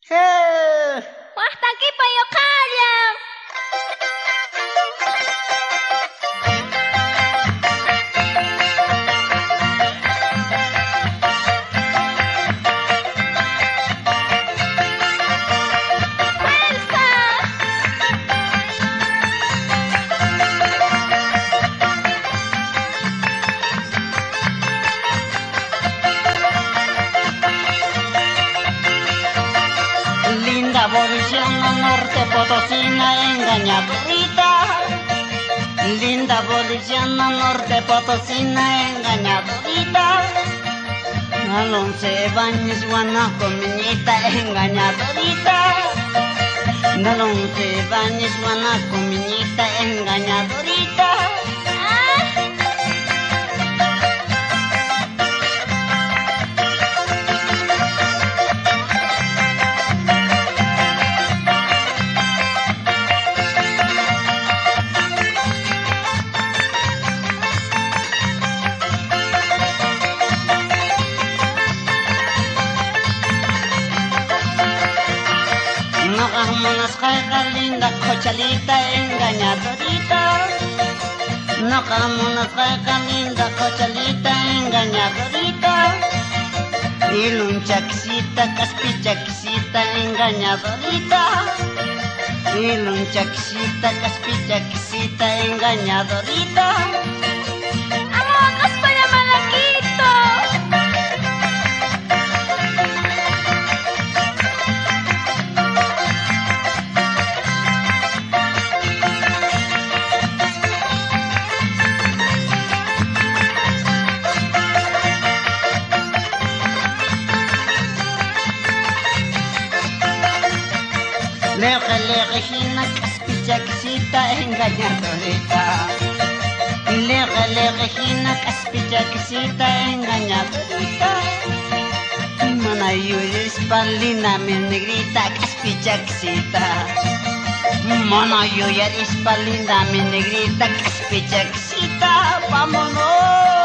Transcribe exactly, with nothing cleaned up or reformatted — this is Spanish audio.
¡Eh! ¡Hasta aquí payo calla! Linda Boliviana, norte Potosina, engañadorita. Linda Boliviana, norte Potosina, engañadorita. Alonso Bañez, Guanaco, miñita, engañadorita. Alonso Bañez, Guanaco, miñita, engañadorita. Monas caiga linda cochalita engañadorita. No camonas caiga linda cochalita engañadorita. Y lunchaxita, caspichaxita engañadorita. Y lunchaxita, caspichaxita engañadorita. ¡Amocos para Malaquito! Leje, lejejina, caspichaxita, engañadorita. Leje, lejejina, caspichaxita, engañadorita. Manayo espalina, mi negrita, caspichaxita. Manayo espalina, mi negrita, caspichaxita. ¡Vámonos!